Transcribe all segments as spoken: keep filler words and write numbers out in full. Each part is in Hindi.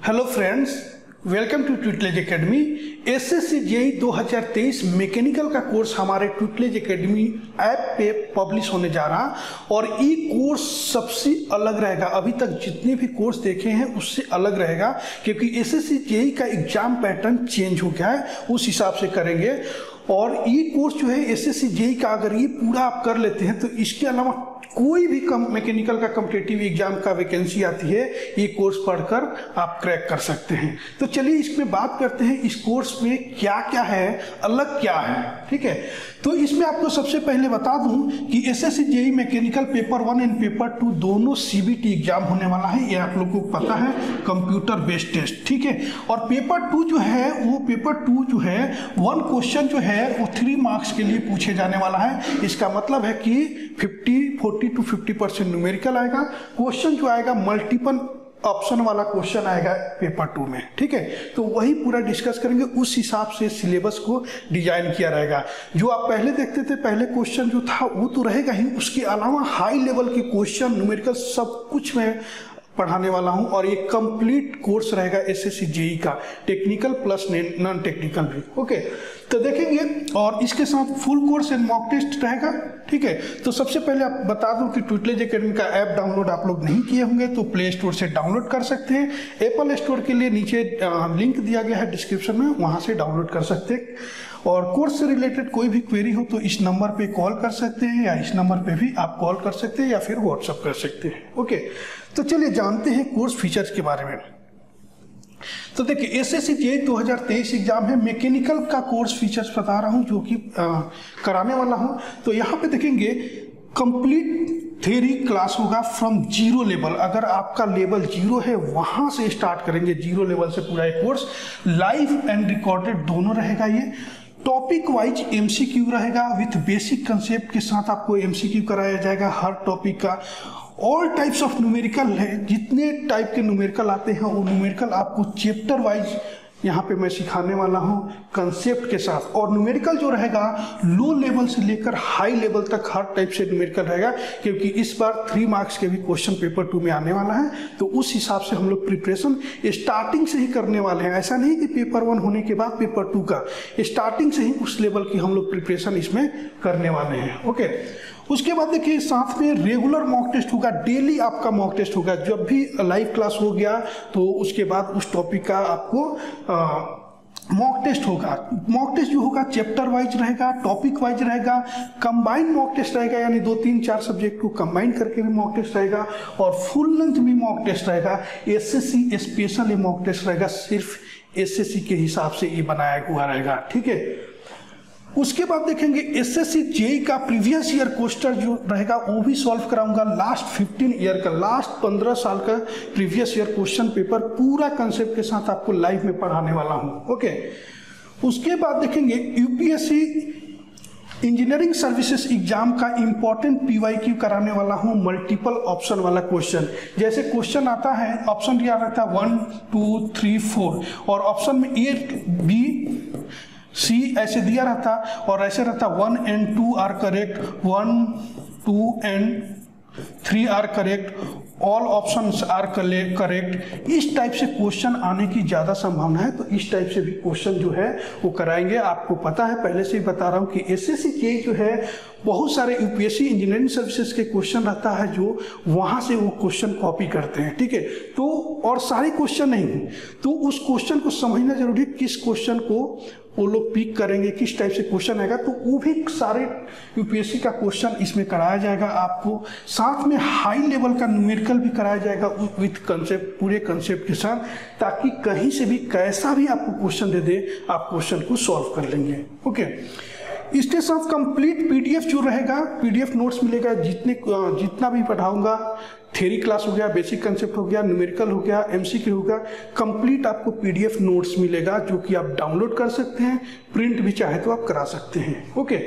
Hello friends, welcome to tutelage academy. SSC JE दो हज़ार तेईस मैकेनिकल का कोर्स हमारे ट्यूटलेज एकेडमी ऐप पे पब्लिश होने जा रहा और ये कोर्स सबसे अलग रहेगा। अभी तक जितने भी कोर्स देखे हैं उससे अलग रहेगा, क्योंकि एसएससी जेईई का एग्जाम पैटर्न चेंज हो गया है, उस हिसाब से करेंगे। और ये कोर्स जो है एसएससी जेईई का, अगर ये पूरा आप कर लेते हैं तो इसके अलावा कोई भी कम मैकेनिकल का कॉम्पिटिटिव एग्जाम का वैकेंसी आती है, ये कोर्स पढ़कर आप क्रैक कर सकते हैं। तो चलिए इसमें बात करते हैं, इस कोर्स में क्या क्या है, अलग क्या है। ठीक है, तो इसमें आपको सबसे पहले बता दूं कि SSC JE mechanical paper one and paper two दोनों सीबीटी एग्जाम होने वाला है, ये आप लोगों को पता है, कंप्यूटर बेस्ड टेस्ट। ठीक है, और पेपर टू जो है वो पेपर टू जो है वन क्वेश्चन जो है वो थ्री मार्क्स के लिए पूछे जाने वाला है। इसका मतलब है कि fifty forty to fifty percent numerical आएगा। क्वेश्चन जो आएगा मल्टीपल ऑप्शन वाला क्वेश्चन आएगा पेपर टू में। ठीक है, तो वही पूरा डिस्कस करेंगे, उस हिसाब से सिलेबस को डिजाइन किया रहेगा। जो आप पहले देखते थे, पहले क्वेश्चन जो था वो तो रहेगा ही, उसके अलावा हाई लेवल के क्वेश्चन न्यूमेरिकल सब कुछ मैं पढ़ाने वाला हूं। और ये कंप्लीट कोर्स रहेगा एसएससी जेईई का, टेक्निकल प्लस नॉन टेक्निकल भी। ओके, तो देखेंगे, और इसके साथ full course and mock test रहेगा। ठीक है, तो सबसे पहले आप बता दूं कि ट्यूटलेज एकेडमी का ऐप डाउनलोड आप लोग नहीं किए होंगे तो प्ले स्टोर से डाउनलोड कर सकते हैं। एप्पल स्टोर के लिए नीचे लिंक दिया गया है डिस्क्रिप्शन में, वहां से डाउनलोड कर सकते हैं। और कोर्स से रिलेटेड कोई भी क्वेरी हो तो इस नंबर पे कॉल कर सकते हैं, या इस नंबर पे भी आप कॉल कर सकते हैं, या फिर व्हाट्सअप कर सकते हैं। ओके, तो चलिए जानते हैं कोर्स फीचर्स के बारे में। तो देखिए, एसएससी जेईई दो हज़ार तेईस एग्जाम है, मैकेनिकल का कोर्स फीचर्स बता रहा हूं जो कि कराने वाला हूं। तो यहाँ पे देखेंगे कंप्लीट थ्योरी क्लास होगा फ्रॉम जीरो लेवल। अगर आपका लेवल जीरो है वहां से स्टार्ट करेंगे, जीरो लेवल से पूरा एक कोर्स लाइव एंड रिकॉर्डेड दोनों रहेगा। ये टॉपिक वाइज एमसीक्यू रहेगा, विथ बेसिक कंसेप्ट के साथ आपको एमसीक्यू कराया जाएगा हर टॉपिक का। ऑल टाइप्स ऑफ न्यूमेरिकल है, जितने टाइप के न्यूमेरिकल आते हैं वो न्यूमेरिकल आपको चैप्टर वाइज यहाँ पे मैं सिखाने वाला हूँ कंसेप्ट के साथ। और न्यूमेरिकल जो रहेगा लो लेवल से लेकर हाई लेवल तक हर टाइप से न्यूमेरिकल रहेगा, क्योंकि इस बार थ्री मार्क्स के भी क्वेश्चन पेपर टू में आने वाला है। तो उस हिसाब से हम लोग प्रिपरेशन स्टार्टिंग से ही करने वाले हैं। ऐसा नहीं कि पेपर वन होने के बाद पेपर टू का, स्टार्टिंग से ही उस लेवल की हम लोग प्रिपरेशन इसमें करने वाले हैं। ओके, उसके बाद देखिए साथ में रेगुलर मॉक टेस्ट होगा, डेली आपका मॉक टेस्ट होगा। जब भी लाइव क्लास हो गया तो उसके बाद उस टॉपिक का आपको मॉक टेस्ट होगा। मॉक टेस्ट जो होगा चैप्टर वाइज रहेगा, टॉपिक वाइज रहेगा, कंबाइंड मॉक टेस्ट रहेगा, यानी दो तीन चार सब्जेक्ट को कंबाइन करके भी मॉक टेस्ट रहेगा। और फुल लेंथ भी मॉक टेस्ट रहेगा। एसएससी स्पेशल ये मॉक टेस्ट रहेगा, सिर्फ एसएससी के हिसाब से ये बनाया हुआ रहेगा। ठीक है, उसके बाद देखेंगे एसएससी जेईई का प्रीवियस ईयर क्वेश्चन जो रहेगा वो भी सॉल्व कराऊंगा। लास्ट फिफ्टीन ईयर का, लास्ट पंद्रह साल का प्रीवियस ईयर क्वेश्चन पेपर पूरा कंसेप्ट के साथ आपको लाइव में पढ़ाने वाला हूं। ओके, उसके बाद देखेंगे यूपीएससी इंजीनियरिंग सर्विसेज एग्जाम का इंपॉर्टेंट पीवाईक्यू कराने वाला हूं, मल्टीपल ऑप्शन वाला क्वेश्चन। जैसे क्वेश्चन आता है, ऑप्शन दिया रहता है वन टू थ्री फोर, और ऑप्शन में ए बी सी ऐसे दिया रहता, और ऐसे रहता one and two are correct, one two and three are correct, all options are correct. इस टाइप से क्वेश्चन आने की ज़्यादा संभावना है, तो इस टाइप से भी क्वेश्चन जो है वो कराएंगे। आपको पता है, पहले से ही बता रहा हूँ कि एसएससी जेईई जो है बहुत सारे यूपीएससी इंजीनियरिंग सर्विसेज के क्वेश्चन रहता है जो वहाँ से वो क्वेश्चन कॉपी करते हैं। ठीक है, तो और सारे क्वेश्चन नहीं, तो उस क्वेश्चन को समझना जरूरी है, किस क्वेश्चन को वो लोग पिक करेंगे, किस टाइप से क्वेश्चन आएगा। तो वो भी सारे यूपीएससी का क्वेश्चन इसमें कराया जाएगा आपको। साथ में हाई लेवल का न्यूमेरिकल भी कराया जाएगा विथ कंसेप्ट, पूरे कंसेप्ट के साथ, ताकि कहीं से भी कैसा भी आपको क्वेश्चन दे दे आप क्वेश्चन को सॉल्व कर लेंगे। ओके, इसके साथ कंप्लीट पीडीएफ जो रहेगा, पीडीएफ नोट्स मिलेगा। जितने जितना भी पढ़ाऊंगा, थ्योरी क्लास हो गया, बेसिक कंसेप्ट हो गया, न्यूमेरिकल हो गया, एमसीक्यू हो गया, कंप्लीट आपको पीडीएफ नोट्स मिलेगा जो कि आप डाउनलोड कर सकते हैं, प्रिंट भी चाहे तो आप करा सकते हैं। ओके,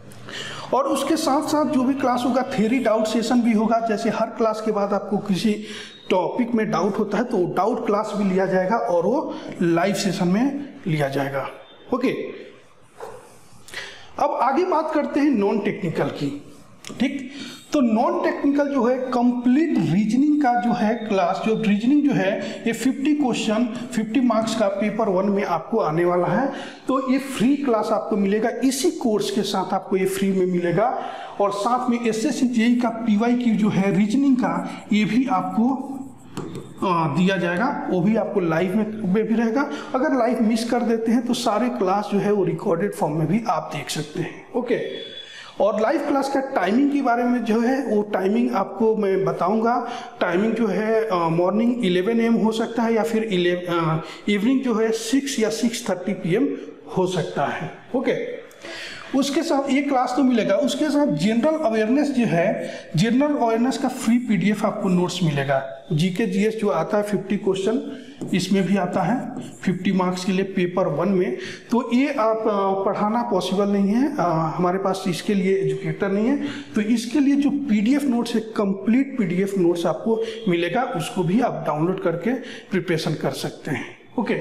और उसके साथ साथ जो भी क्लास होगा थ्योरी डाउट सेशन भी होगा। जैसे हर क्लास के बाद आपको किसी टॉपिक में डाउट होता है तो डाउट क्लास भी लिया जाएगा और वो लाइव सेशन में लिया जाएगा। ओके, अब आगे बात करते हैं नॉन टेक्निकल की। ठीक, तो नॉन टेक्निकल जो है कंप्लीट रीजनिंग का जो है क्लास, जो रीजनिंग जो है ये फिफ्टी क्वेश्चन फिफ्टी मार्क्स का पेपर वन में आपको आने वाला है। तो ये फ्री क्लास आपको मिलेगा, इसी कोर्स के साथ आपको ये फ्री में मिलेगा। और साथ में एसएससी जेईई का पीवाई की जो है रीजनिंग का ये भी आपको दिया जाएगा, वो भी आपको लाइव में भी रहेगा। अगर लाइव मिस कर देते हैं तो सारे क्लास जो है वो रिकॉर्डेड फॉर्म में भी आप देख सकते हैं। ओके, और लाइव क्लास का टाइमिंग के बारे में जो है वो टाइमिंग आपको मैं बताऊंगा। टाइमिंग जो है मॉर्निंग इलेवन एम हो सकता है या फिर इवनिंग जो है सिक्स या सिक्स थर्टी पी एम हो सकता है। ओके, उसके साथ ये क्लास तो मिलेगा, उसके साथ जनरल अवेयरनेस जो है, जनरल अवेयरनेस का फ्री पीडीएफ आपको नोट्स मिलेगा। जीके जीएस जो आता है फिफ्टी क्वेश्चन इसमें भी आता है फिफ्टी मार्क्स के लिए पेपर वन में। तो ये आप पढ़ाना पॉसिबल नहीं है, आ, हमारे पास इसके लिए एजुकेटर नहीं है। तो इसके लिए जो पीडीएफ नोट्स है, कंप्लीट पीडीएफ नोट्स आपको मिलेगा, उसको भी आप डाउनलोड करके प्रिपरेशन कर सकते हैं। ओके,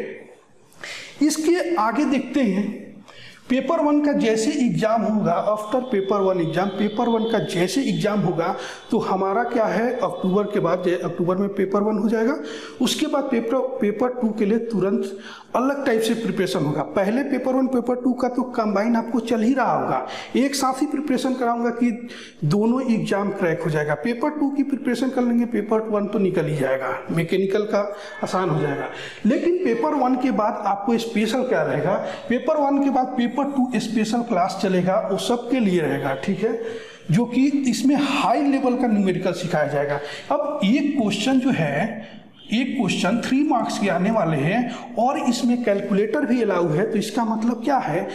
इसके आगे देखते हैं पेपर वन का जैसे एग्जाम होगा, after paper one exam, paper one का जैसे एग्जाम होगा तो हमारा क्या है अक्टूबर के बाद, अक्टूबर में पेपर वन हो जाएगा। उसके बाद पेपर पेपर टू के लिए तुरंत अलग टाइप से प्रिपरेशन होगा। पहले पेपर वन पेपर टू का तो कंबाइन आपको चल ही रहा होगा, एक साथ ही प्रिपरेशन कराऊंगा कि दोनों एग्जाम क्रैक हो जाएगा। पेपर टू की प्रिपरेशन कर लेंगे, पेपर वन तो निकल ही जाएगा, मैकेनिकल का आसान हो जाएगा। लेकिन पेपर वन के बाद आपको स्पेशल क्या रहेगा, पेपर वन के बाद पेपर टू स्पेशल क्लास चलेगा, वो सबके लिए रहेगा, ठीक है, जो कि इसमें हाई लेवल का न्यूमेरिकल सिखाया जाएगा। अब ये क्वेश्चन जो है, एक क्वेश्चन थ्री मार्क्स के आने वाले हैं और इसमें कैलकुलेटर भी अलाउ है। तो इसका मतलब क्या है,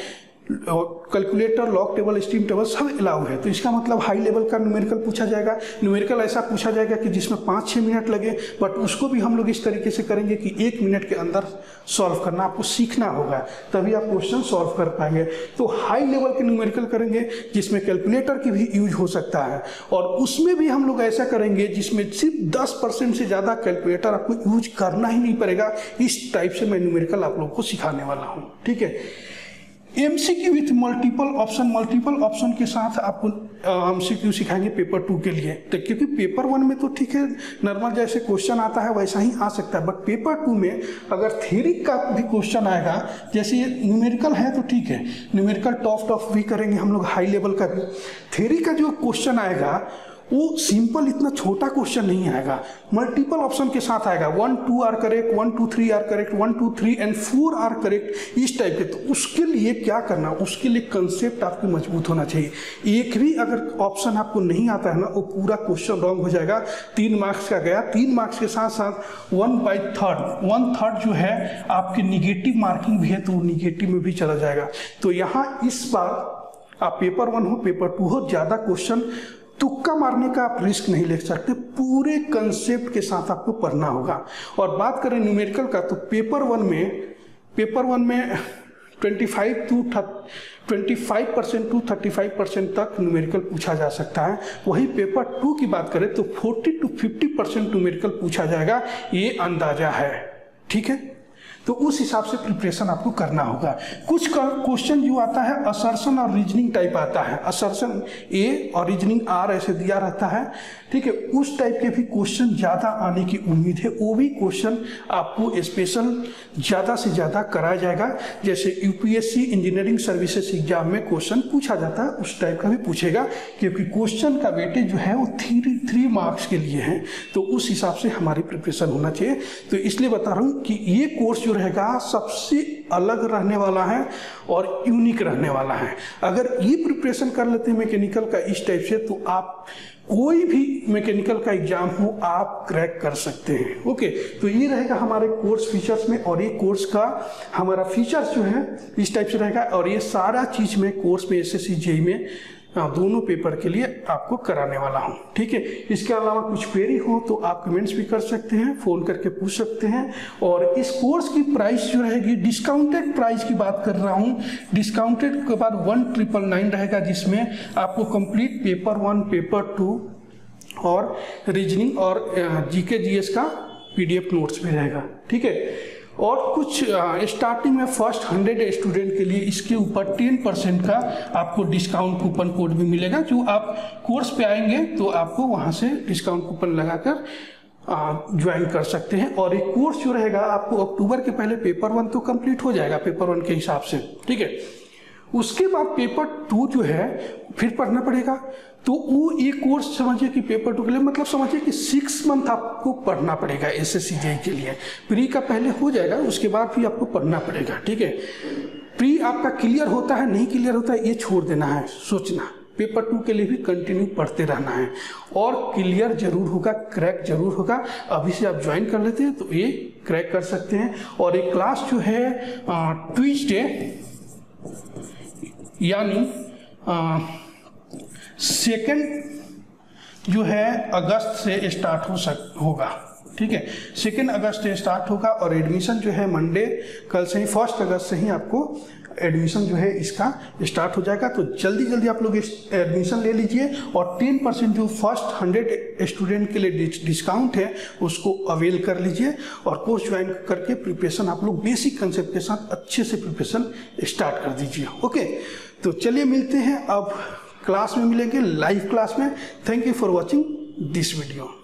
calculator, log table, stream table सब अलाउ है। तो इसका मतलब हाई लेवल का न्यूमेरिकल पूछा जाएगा। न्यूमेरिकल ऐसा पूछा जाएगा कि जिसमें पाँच छः मिनट लगे, बट उसको भी हम लोग इस तरीके से करेंगे कि एक मिनट के अंदर सॉल्व करना आपको सीखना होगा, तभी आप क्वेश्चन सॉल्व कर पाएंगे। तो हाई लेवल के न्यूमेरिकल करेंगे जिसमें कैलकुलेटर की भी यूज हो सकता है, और उसमें भी हम लोग ऐसा करेंगे जिसमें सिर्फ दस परसेंट से ज़्यादा कैलकुलेटर आपको यूज करना ही नहीं पड़ेगा। इस टाइप से मैं न्यूमेरिकल आप लोग को सिखाने वाला हूँ, ठीक है। MCQ with multiple option, multiple option के साथ आपको एमसीक्यू सिखाएंगे पेपर टू के लिए। तो क्योंकि पेपर वन में तो ठीक है नॉर्मल जैसे क्वेश्चन आता है वैसा ही आ सकता है, बट पेपर टू में अगर थ्योरी का भी क्वेश्चन आएगा, जैसे ये न्यूमेरिकल है तो ठीक है, न्यूमेरिकल टॉप टॉप भी करेंगे हम लोग, हाई लेवल का भी। थ्योरी का जो क्वेश्चन आएगा वो सिंपल इतना छोटा क्वेश्चन नहीं आएगा, मल्टीपल ऑप्शन के साथ आएगा। One two are correct, one two three are correct, one two three and four are correct, इस टाइप के। तो उसके लिए क्या करना, उसके लिए कंसेप्ट आपको मजबूत होना चाहिए। एक भी अगर ऑप्शन आपको नहीं आता है ना, वो पूरा क्वेश्चन रॉन्ग हो जाएगा। तीन मार्क्स का गया, तीन मार्क्स के साथ साथ one by third, one third जो है आपकी निगेटिव मार्किंग भी है, तो वो निगेटिव में भी चला जाएगा। तो यहाँ इस बार आप पेपर वन हो पेपर टू हो, ज़्यादा क्वेश्चन तुक्का मारने का आप रिस्क नहीं ले सकते, पूरे कंसेप्ट के साथ आपको पढ़ना होगा। और बात करें न्यूमेरिकल का, तो पेपर वन में पेपर वन में पच्चीस टू पच्चीस परसेंट टू पैंतीस परसेंट तक न्यूमेरिकल पूछा जा सकता है। वही पेपर टू की बात करें तो चालीस टू पचास परसेंट न्यूमेरिकल पूछा जाएगा, ये अंदाजा है, ठीक है। तो उस हिसाब से प्रिपरेशन आपको करना होगा। कुछ क्वेश्चन जो आता है असर्शन और रीजनिंग टाइप आता है, असर्शन ए और रीजनिंग आर ऐसे दिया रहता है, ठीक है। उस टाइप के भी क्वेश्चन ज़्यादा आने की उम्मीद है, वो भी क्वेश्चन आपको स्पेशल ज़्यादा से ज़्यादा कराया जाएगा। जैसे यूपीएससी इंजीनियरिंग सर्विसेज एग्जाम में क्वेश्चन पूछा जाता है, उस टाइप का भी पूछेगा, क्योंकि क्वेश्चन का वेटेज जो है वो थ्री थ्री मार्क्स के लिए है। तो उस हिसाब से हमारी प्रिपरेशन होना चाहिए। तो इसलिए बता रहा हूँ कि ये कोर्स रहेगा सबसे अलग रहने वाला है और यूनिक रहने वाला है। अगर ये प्रिपरेशन कर लेते हैं मैकेनिकल का इस टाइप से, तो आप कोई भी मैकेनिकल का एग्जाम हो आप क्रैक कर सकते हैं। ओके, तो ये रहेगा हमारे कोर्स फीचर्स में, और ये कोर्स का हमारा फीचर्स जो है इस टाइप से रहेगा। और ये सारा चीज में कोर्स में एसएससी जेईई में दोनों पेपर के लिए आपको कराने वाला हूँ, ठीक है। इसके अलावा कुछ क्वेरी हो तो आप कमेंट्स भी कर सकते हैं, फ़ोन करके पूछ सकते हैं। और इस कोर्स की प्राइस जो रहेगी, डिस्काउंटेड प्राइस की बात कर रहा हूँ, डिस्काउंटेड के बाद वन ट्रिपल नाइन रहेगा, जिसमें आपको complete paper one paper two और रीजनिंग और जीके जीएस का पीडीएफ नोट्स भी रहेगा, ठीक है। और कुछ स्टार्टिंग में फर्स्ट हंड्रेड स्टूडेंट के लिए इसके ऊपर टेन परसेंट का आपको डिस्काउंट कूपन कोड भी मिलेगा। जो आप कोर्स पे आएंगे तो आपको वहाँ से डिस्काउंट कूपन लगाकर ज्वाइन कर सकते हैं। और एक कोर्स जो रहेगा आपको अक्टूबर के पहले पेपर वन तो कंप्लीट हो जाएगा पेपर वन के हिसाब से, ठीक है। उसके बाद पेपर टू जो है फिर पढ़ना पड़ेगा। तो वो एक कोर्स समझिए कि पेपर टू के लिए मतलब समझिए कि सिक्स मंथ आपको पढ़ना पड़ेगा एसएससी जेईई के लिए। प्री का पहले हो जाएगा, उसके बाद भी आपको पढ़ना पड़ेगा, ठीक है। प्री आपका क्लियर होता है नहीं क्लियर होता है ये छोड़ देना है सोचना, पेपर टू के लिए भी कंटिन्यू पढ़ते रहना है और क्लियर जरूर होगा, क्रैक जरूर होगा। अभी से आप ज्वाइन कर लेते हैं तो ये क्रैक कर सकते हैं। और एक क्लास जो है ट्यूसडे यानी सेकेंड जो है अगस्त से स्टार्ट हो सक होगा, ठीक है। सेकेंड अगस्त से स्टार्ट होगा और एडमिशन जो है मंडे कल से ही फर्स्ट अगस्त से ही आपको एडमिशन जो है इसका स्टार्ट हो जाएगा। तो जल्दी जल्दी आप लोग एडमिशन ले लीजिए और टेन परसेंट जो फर्स्ट हंड्रेड स्टूडेंट के लिए डिस्काउंट है उसको अवेल कर लीजिए और कोर्स ज्वाइन करके प्रिपरेशन आप लोग बेसिक कंसेप्ट के साथ अच्छे से प्रिपरेशन स्टार्ट कर दीजिए। ओके, तो चलिए मिलते हैं अब क्लास में, मिलेंगे लाइव क्लास में। Thank you for watching this video.